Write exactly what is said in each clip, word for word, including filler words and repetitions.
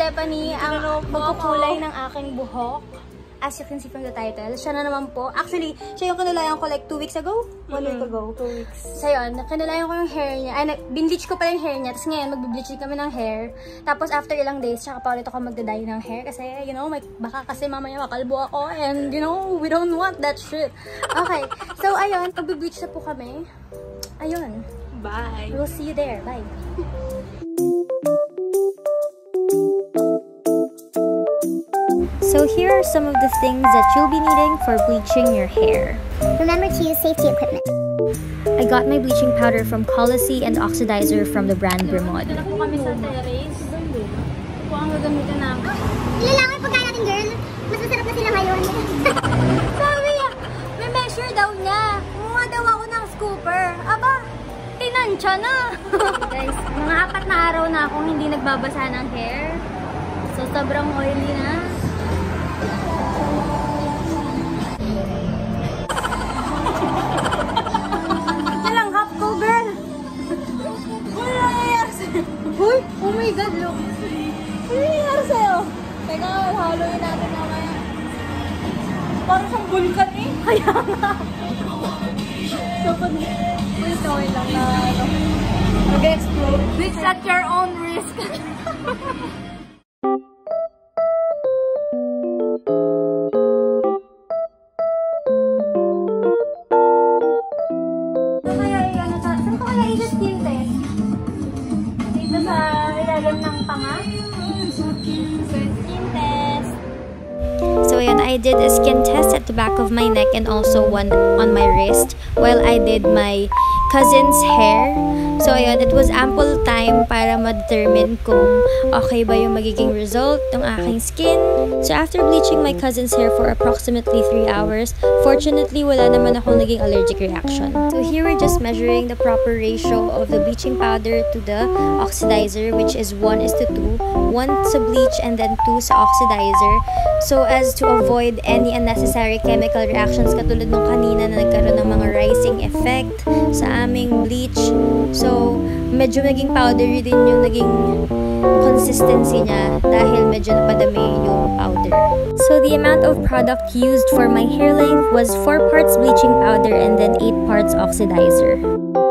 Stephanie, ang magkukulay ng aking buhok. As you can see from the title, siya na naman po. Actually, siya yung kinulayan ko like two weeks ago? One week ago. Two weeks. So yun, kinulayan ko yung hair niya. Ay, binbleach ko pala yung hair niya. Tapos ngayon, magbibleach kami ng hair. Tapos after ilang days, tsaka pa ulit ako magda-dye ng hair. Kasi, you know, may, baka kasi mamaya makalbo ako. And, you know, we don't want that shit. Okay. So, ayun, magbibleach na po kami. Ayun. Bye. We'll see you there. Bye. So here are some of the things that you'll be needing for bleaching your hair. Remember to use safety equipment. I got my bleaching powder from Coliseum and oxidizer from the brand Bremod. Dala po kami sa terrace. Ito ang gagamitin namin. Ilan lang yung pagkain natin, girl. Mas masarap na sila ngayon. Sabi niya, may measure daw niya. Kumuha daw ako ng scooper. Aba, tinansya na. Guys, mga apat na araw na akong hindi nagbabasa ng hair. So, sobrang oily na. Nalanghap ko, girl. Ano nangyayari sa'yo? Uy, oh my God, look. Ano nangyayari sa'yo? Teka, haloyin natin mamaya. Parang siyang vulkan eh. Kaya nga. So, pag... Wait, wait lang na, ano. Mag-explode. It's at your own risk. So ayan, I did a skin test at the back of my neck and also one on my wrist while I did my cousin's hair. So ayan, it was ample time para ma-determine kung okay ba yung magiging result ng aking skin. So after bleaching my cousin's hair for approximately three hours, fortunately wala naman akong naging allergic reaction. So here we're just measuring the proper ratio of the bleaching powder to the oxidizer, which is one is to two. one sa bleach and then two sa oxidizer. So as to avoid any unnecessary chemical reactions katulad nung kanina na nagkaroon ng mga rising effect sa aming bleach. So medyo naging powdery din yung naging consistency niya dahil medyo napadami yung powder. So the amount of product used for my hair length was four parts bleaching powder and then eight parts oxidizer.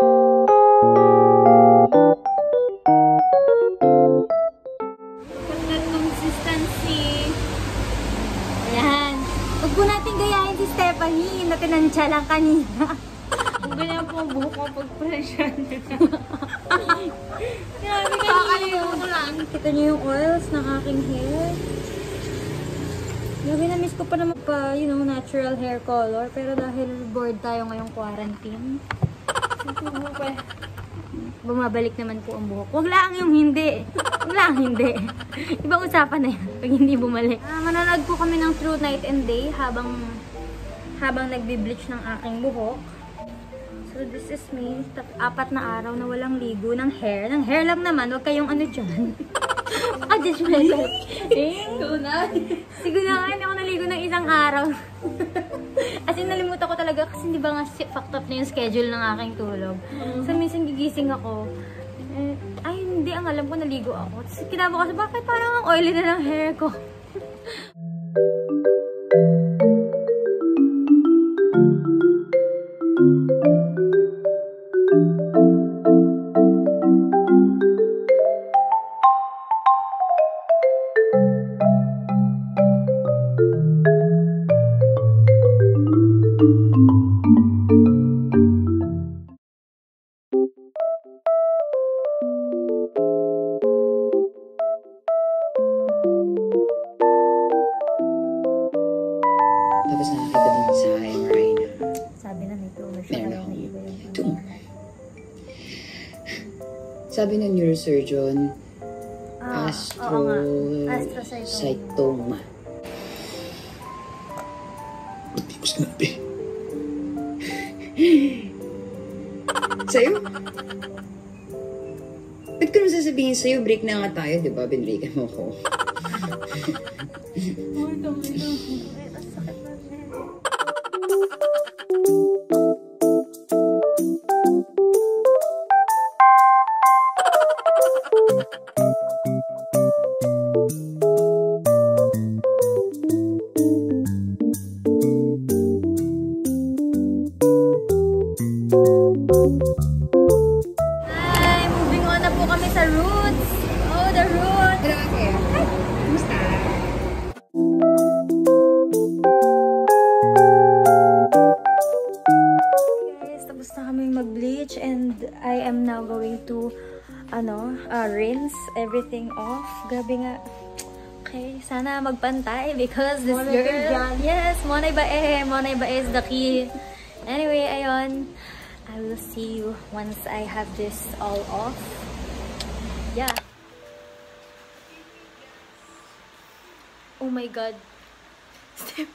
Consistency. Ayan. Huwag po natin gayahin si Stephanie na tinansya lang kanina. Kung ganyan po ang buhok ko pag-pressure niya. Grabe kayo. Kita niyo yung oils ng aking hair. Grabe, na-miss ko pa naman pa, you know, natural hair color. Pero dahil bored tayo ngayong quarantine, bumabalik naman po ang buhok. Huwag lang yung hindi. Huwag lang hindi. Ibang usapan na yan pag hindi bumalik. Ah, manonood po kami ng True Night and Day habang habang nagbi-bleach ng aking buhok. So this is me. Apat na araw na walang ligo ng hair. Ng hair lang naman. Huwag kayong ano dyan. Ah, judgmental. Eh? Tunay. Siguro nga, hindi ako naligo ng isang araw. As in, nalimutan ko talaga kasi di ba nga fucked up na yung schedule ng aking tulog. So, minsan gigising ako. Eh, ay, hindi. Ang alam ko, naligo ako. Tapos, kinabukasan, bakit parang ang oily na ng hair ko? Tapos nakakita dun sa M R I na Sabi na may tumor siya. meron akong tumor. Sabi ng neurosurgeon, Ah, astro... oo nga. Astrocytoma. cytoma. Ba't di ko sinabi? Sa'yo? Ba't ko naman sasabihin sa'yo, break na nga tayo, di ba? Binreakan mo ko. Uy, dami na. Ay, ang sakit na rin. uh, rinse everything off. Grabe nga. Okay, sana magpantay because this Monay girl, yes, monay bae, monay bae is the key. Anyway, ayun, I will see you once I have this all off. Yeah. Oh my god. Step.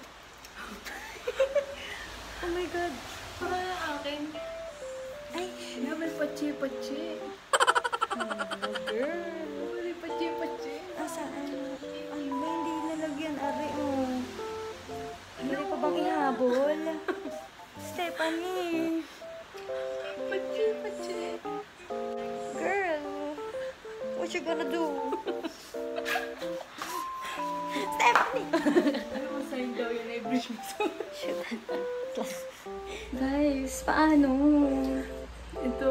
Oh my god. Para na akin. Ay, Yeah, may pachi-pachi. oh, girl. May pachi-pachi. Asaan? Ay, ba, hindi lalagyan, are, oh. Hindi pa bang ihabol? Stephanie. Pachi-pachi. Girl. What you gonna do? Stephanie. Ano mo sign daw yun? I-brush mo sa... Guys, paano? Ito.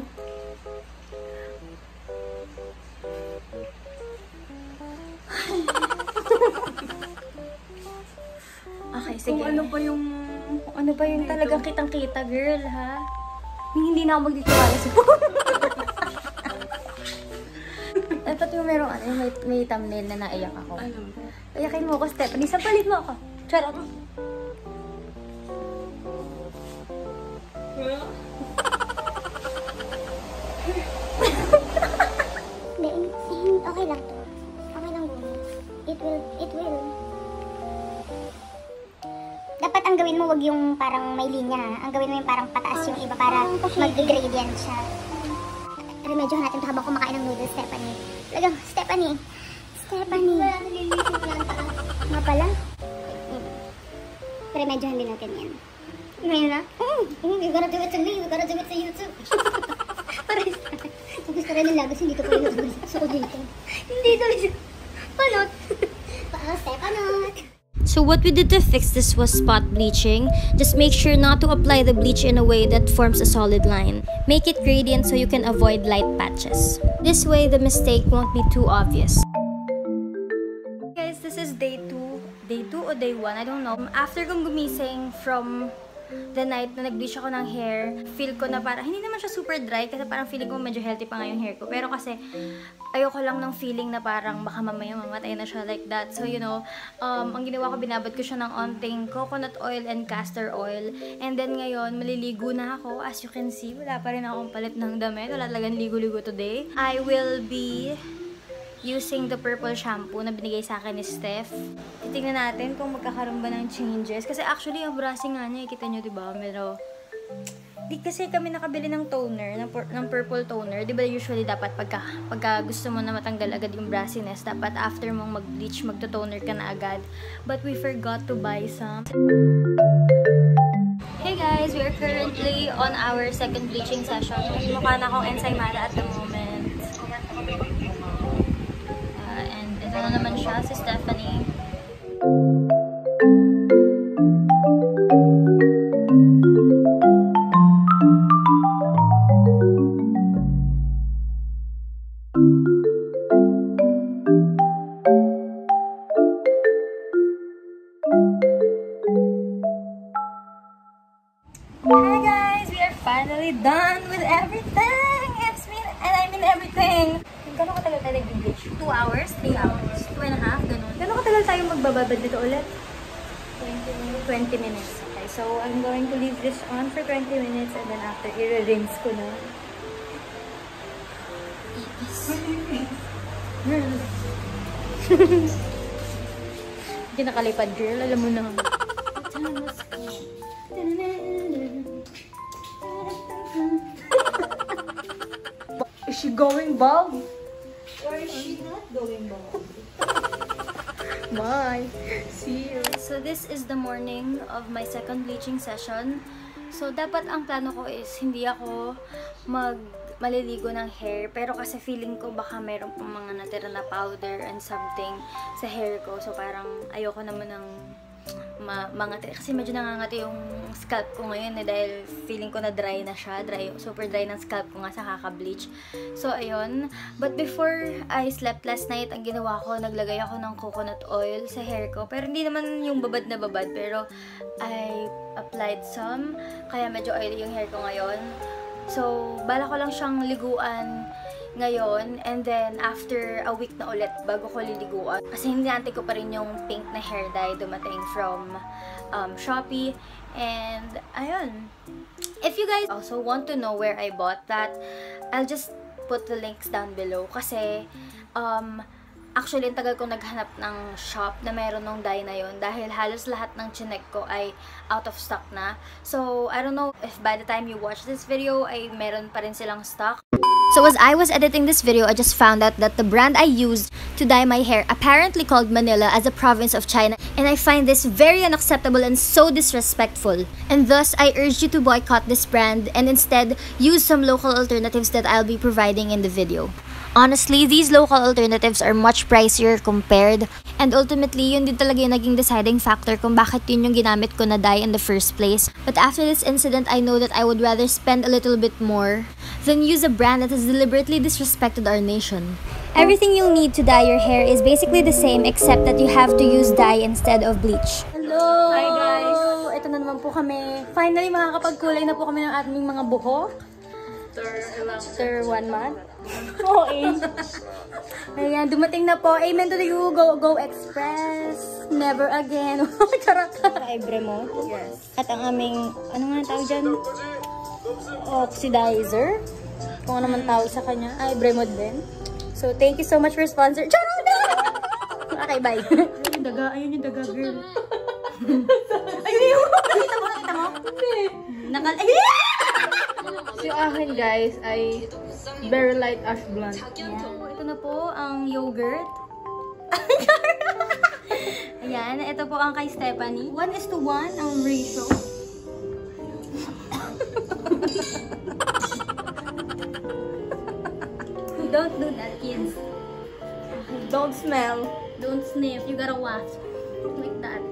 Okay, sige. Kung ano pa yung... Kung ano ba yung talagang kitang-kita, girl, ha? Hindi na ako magtitiwala sa Dapat yung merong ano, may, may thumbnail na naiyak ako. Ano? Iyakin mo ako, Stephanie. Sampalit mo ako. Charot. Hindi, okay lang to. Okay lang gumi. It will, it will. Dapat ang gawin mo wag yung parang may linya. Ang gawin mo yung parang pataas yung iba para mag-gradient siya. Remedyohan natin ito habang kumakain ng noodles, Stephanie. Talagang, Stephanie. Stephanie. Nga pala. Remedyohan din natin yan. Ngayon na? Oo. Oh, you gotta do it to me. You gotta do it to you too. Parang kung gusto rin ng lagos, hindi ko pa rin gusto ko dito. Hindi ko rin. Panot. Paa, Stepanot. So what we did to fix this was spot bleaching. Just make sure not to apply the bleach in a way that forms a solid line. Make it gradient so you can avoid light patches. This way, the mistake won't be too obvious. Guys, this is day two. Day two o day one? I don't know. After kong gumising from the night na nag-bleach ako ng hair, feel ko na parang, hindi naman siya super dry kasi parang feeling ko medyo healthy pa nga yung hair ko. Pero kasi, ayoko lang ng feeling na parang baka mamaya mamatay na siya like that. So, you know, um, ang ginawa ko, binabad ko siya ng onting coconut oil and castor oil. And then ngayon, maliligo na ako. As you can see, wala pa rin akong palit ng damit. Wala talagang ligo-ligo today. I will be using the purple shampoo na binigay sa akin ni Steph. Titingnan natin kung magkakaroon ba ng changes. Kasi actually, ang brushing nga niya, kita nyo, diba? Pero, di kasi kami nakabili ng toner, ng, pur ng purple toner. Diba usually dapat pagka, pagka gusto mo na matanggal agad yung brassiness, dapat after mong mag-bleach, magto-toner ka na agad. But we forgot to buy some. Hey guys, we are currently on our second bleaching session. Mukha na akong ensaymada at the moment. Ito na naman siya, si Stephanie. Hi guys! We are finally done with everything! It's me and I mean everything! Gano'n katagal tayo nag-bleach? two hours? three hours? two and a half? Gano'n. Gano'n katagal tayo magbababad dito ulit? twenty minutes. Okay, so I'm going to leave this on for twenty minutes and then after, i-rinse ko na. Hindi nakalipad, girl. Alam mo na. Is she going bald? Or is she not going bald? Bye. See you. So this is the morning of my second bleaching session. So dapat ang plano ko is hindi ako mag maliligo ng hair, pero kasi feeling ko baka meron pang mga natira na powder and something sa hair ko. So parang ayoko naman ng ma mangati kasi medyo nangangati yung scalp ko ngayon eh, dahil feeling ko na dry na siya, dry, super dry ng scalp ko nga sa kaka-bleach. So ayun, but before I slept last night, ang ginawa ko, naglagay ako ng coconut oil sa hair ko, pero hindi naman yung babad na babad, pero I applied some, kaya medyo oily yung hair ko ngayon. So bala ko lang siyang liguan ngayon. And then, after a week na ulit bago ko liliguan. Kasi hinihintay ko pa rin yung pink na hair dye dumating from um, Shopee. And, ayun. If you guys also want to know where I bought that, I'll just put the links down below. Kasi, um, actually, ang tagal ko naghanap ng shop na meron ng dye na yun dahil halos lahat ng chinek ko ay out of stock na. So, I don't know if by the time you watch this video ay meron pa rin silang stock. So as I was editing this video, I just found out that the brand I used to dye my hair apparently called Manila as a province of China, and I find this very unacceptable and so disrespectful. And thus, I urge you to boycott this brand and instead use some local alternatives that I'll be providing in the video. Honestly, these local alternatives are much pricier compared, and ultimately, yun din talaga yung naging deciding factor kung bakit yun yung ginamit ko na dye in the first place. But after this incident, I know that I would rather spend a little bit more than use a brand that has deliberately disrespected our nation. Everything you'll need to dye your hair is basically the same except that you have to use dye instead of bleach. Hello! Hi guys! Ito na naman po kami. Finally, makakapagkulay na po kami ng ating mga buhok. After one month. Oo, eh. Ayan, dumating na po. Amen to you. Go, go Express. Never again. Charot. Ka-ebre mo. Yes. At ang aming, ano nga tawag dyan? Oxidizer. Kung ano man tawag sa kanya. Ay, Bremod din. So, thank you so much for sponsor. Charot! Okay, bye. Ayun yung daga. Ayun yung daga, girl. Ayun yung... Nakita mo? Nakita mo? Hindi. Nakal... Ayun! Yung akin guys ay very light ash blonde. Ayan. Ito na po ang yogurt. Ayan, ito po ang kay Stephanie. one is to one ang ratio. Don't do that, kids. Don't smell. Don't sniff. You gotta wash. Like that.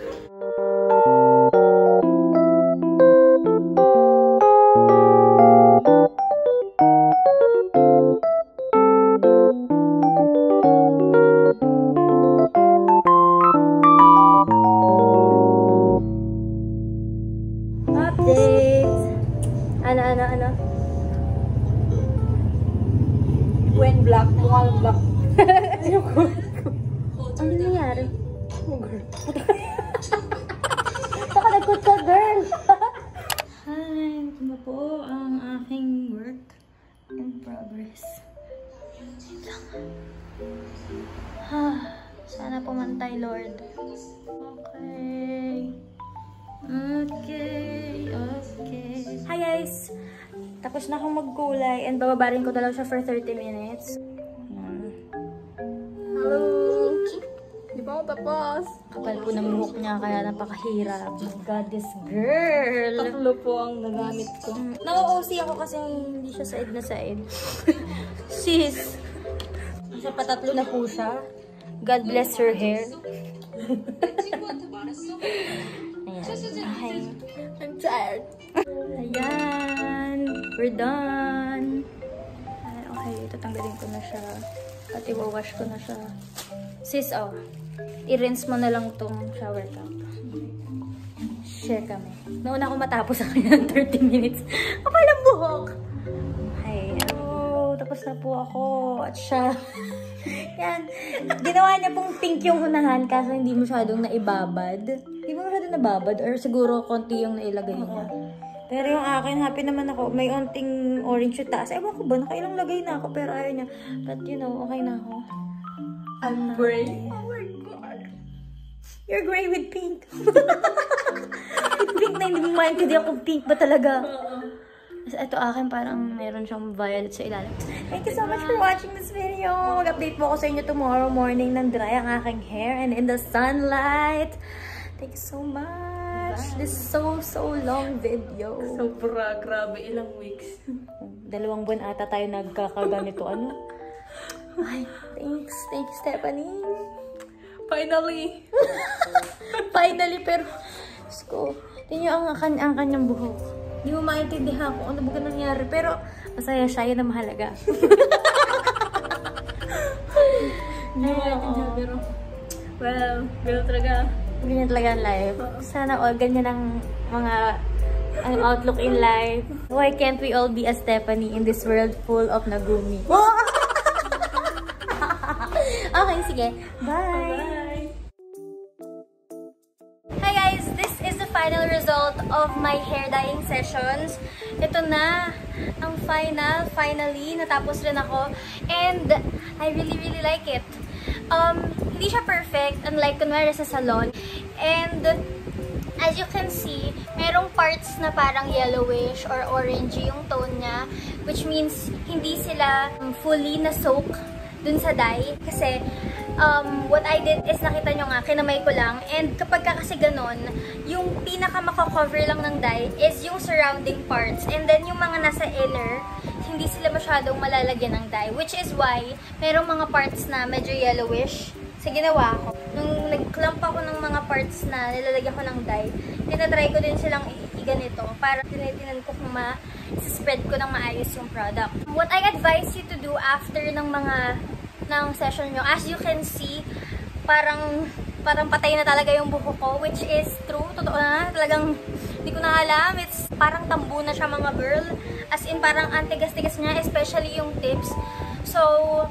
When black, mukhang black. Ano nangyari? Baka nagkot ka, girl! Hi, ito na po ang aking work in progress. Sana pumantay, Lord. Okay. Okay, okay. Hi guys! Tapos na akong magkulay and bababarin ko na lang siya for thirty minutes. Hello! Di ba ako tapos? Kapal po ng buhok niya kaya napakahirap. Oh my God, this girl! Tatlo po ang nagamit ko. Na-O C ako kasi hindi siya said na said. Sis! Sa patatlo na po siya. God bless her hair. Ayan. Okay. I'm tired. Ayan. We're done. Ayan, okay, tatanggalin ko na siya. At i-wash ko na siya. Sis, oh. I-rinse mo na lang tong shower cap. Share kami. Nauna ako matapos sa kanya ng thirty minutes. Kapal ang buhok. Ay, hello. Tapos na po ako. At siya. Yan. Ginawa niya pong pink yung unahan kaso hindi masyadong naibabad. Hindi mo masyadong nababad or siguro konti yung nailagay niya. Pero yung akin, happy naman ako. May onting orange yung taas. Ewan ko ba, nakailang lagay na ako pero ayaw niya. But you know, okay na ako. I'm gray. Oh my God. You're gray with pink. With pink na hindi mo maintindihan kung pink ba talaga. Ito akin parang meron siyang violet sa ilalim. Thank you so much for watching this video. Mag-update po ako sa inyo tomorrow morning ng dry ang aking hair and in the sunlight. Thank you so much. This is so, so long video. Sobra, grabe. Ilang weeks. Dalawang buwan ata tayo nagkakaganito. Ano? Ay, thanks. Thank you, Stephanie. Finally. Finally, pero sko, tingnan ang, kan ang kanyang buhok. Hindi mo maintindihan kung ano ba nangyari. Pero, masaya siya. Yun ang mahalaga. Hindi mo maintindihan, pero well, gano'n talaga. Ganyan talaga ang life. Sana all ganyan ang mga Ang outlook in life. Why can't we all be a Stephanie in this world full of Nagumi? Okay, sige. Bye! Hi guys! This is the final result of my hair dyeing sessions. Ito na ang final. Finally, natapos rin ako. And I really, really like it. Um, hindi siya perfect, unlike kunwari sa salon. And as you can see, merong parts na parang yellowish or orangey yung tone niya, which means hindi sila fully na-soak dun sa dye. Kasi um, what I did is, nakita nyo nga, kinamay ko lang. And kapag ka kasi ganon, yung pinaka makakover lang ng dye is yung surrounding parts. And then yung mga nasa inner, hindi sila masyadong malalagyan ng dye. Which is why, merong mga parts na medyo yellowish. Sa ginawa ko, nung nag-clump ako ng mga parts na nilalagyan ko ng dye, tinatry ko din silang i-ganito para tinitinan ko kung ma-spread ko ng maayos yung product. What I advise you to do after ng mga ng session nyo, as you can see, parang parang patay na talaga yung buhok ko, which is true, totoo na, talagang hindi ko na alam, it's parang tambo na siya mga girl, as in parang antigas-tigas niya, especially yung tips. So,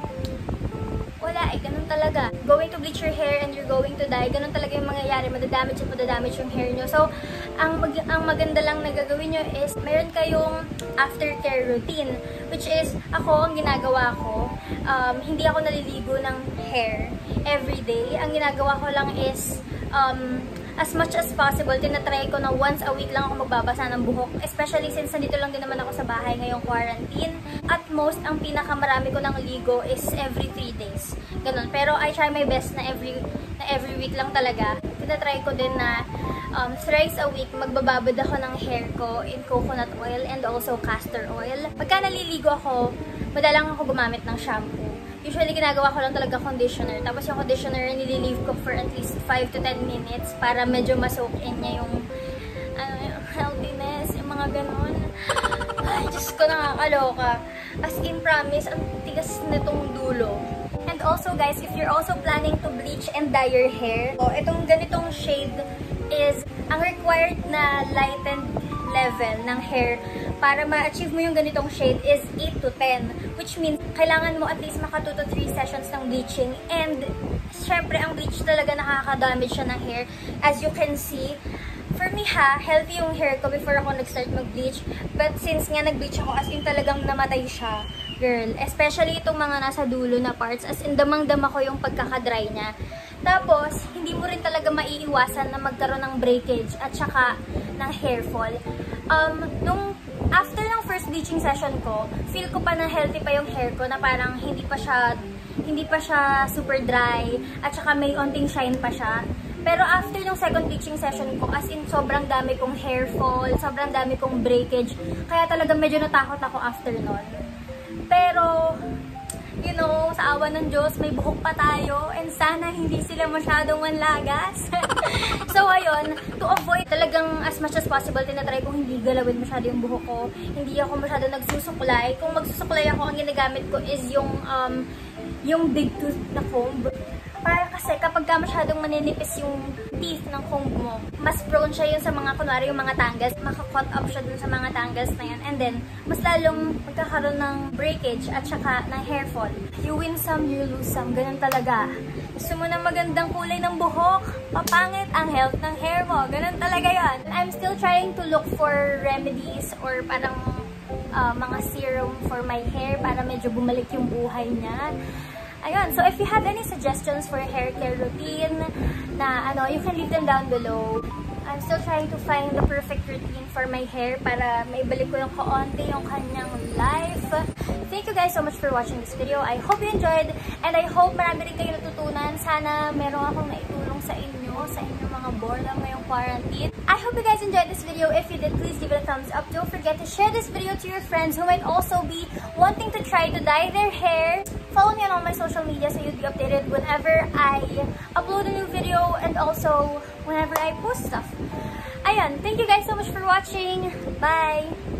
wala eh, ganun talaga. Going to bleach your hair and you're going to dye, ganun talaga yung mangyayari, madadamage at madadamage yung hair nyo. So, ang, mag ang maganda lang na gagawin nyo is, meron kayong aftercare routine, which is, ako, ang ginagawa ko, um, hindi ako naliligo ng hair everyday. Ang ginagawa ko lang is, um, as much as possible, tinatry ko na once a week lang ako magbabasa ng buhok. Especially since nandito lang din naman ako sa bahay ngayong quarantine. At most, ang pinakamarami ko ng ligo is every three days. Ganun. Pero I try my best na every, na every week lang talaga. Tinatry ko din na um, thrice a week magbababad ako ng hair ko in coconut oil and also castor oil. Pagka naliligo ako, madalang ako gumamit ng shampoo. Usually, ginagawa ko lang talaga conditioner. Tapos yung conditioner, nililive ko for at least five to ten minutes para medyo ma-soak in niya yung, ano, yung healthiness, yung mga ganun. Ay, Diyos ko, nakakaloka. As in, promise, ang tigas nitong dulo. And also, guys, if you're also planning to bleach and dye your hair, so, itong ganitong shade is ang required na lightened level ng hair para ma-achieve mo yung ganitong shade is eight to ten, which means kailangan mo at least maka two to three sessions ng bleaching. And syempre ang bleach talaga nakaka-damage siya ng hair. As you can see, for me ha, healthy yung hair ko before ako nag-start mag-bleach, but since nga nag-bleach ako, as in talagang namatay siya, girl. Especially itong mga nasa dulo na parts, as in damang-dama ko yung pagkakadry niya. Tapos, hindi mo rin talaga maiiwasan na magkaroon ng breakage at saka ng hair fall. Um, nung after ng first bleaching session ko, feel ko pa na healthy pa yung hair ko, na parang hindi pa siya hindi pa siya super dry at saka may onting shine pa siya. Pero after yung second bleaching session ko, as in sobrang dami kong hair fall, sobrang dami kong breakage, kaya talaga medyo natakot ako after nun. Pero you know, sa awa ng Diyos, may buhok pa tayo, and sana hindi sila masyadong manlagas. So, ayun, to avoid talagang as much as possible, tinatry kong hindi galawin masyado yung buhok ko. Hindi ako masyado nagsusuklay. Kung magsusuklay ako, ang ginagamit ko is yung, um, yung big tooth na comb. Para kasi kapag ka masyadong maninipis yung teeth ng comb mo, mas prone siya yun sa mga, kunwari yung mga tangles, maka-cut up siya dun sa mga tangles na yun. And then, mas lalong magkakaroon ng breakage at saka ng hair fall. You win some, you lose some. Ganun talaga. Gusto mo na magandang kulay ng buhok, papangit ang health ng hair mo. Ganun talaga yun. I'm still trying to look for remedies or parang uh, mga serum for my hair para medyo bumalik yung buhay niya. Ayun, so if you have any suggestions for hair care routine na ano, you can leave them down below. I'm still trying to find the perfect routine for my hair para maibalik ko yung kaunti yung kanyang life. Thank you guys so much for watching this video. I hope you enjoyed and I hope marami rin kayo natutunan. Sana meron akong naitulong sa inyo, sa inyong mga boredom ngayong quarantine. I hope you guys enjoyed this video. If you did, please give it a thumbs up. Don't forget to share this video to your friends who might also be wanting to try to dye their hair. Follow me on all my social media so you'll be updated whenever I upload a new video and also whenever I post stuff. Ayan, thank you guys so much for watching. Bye!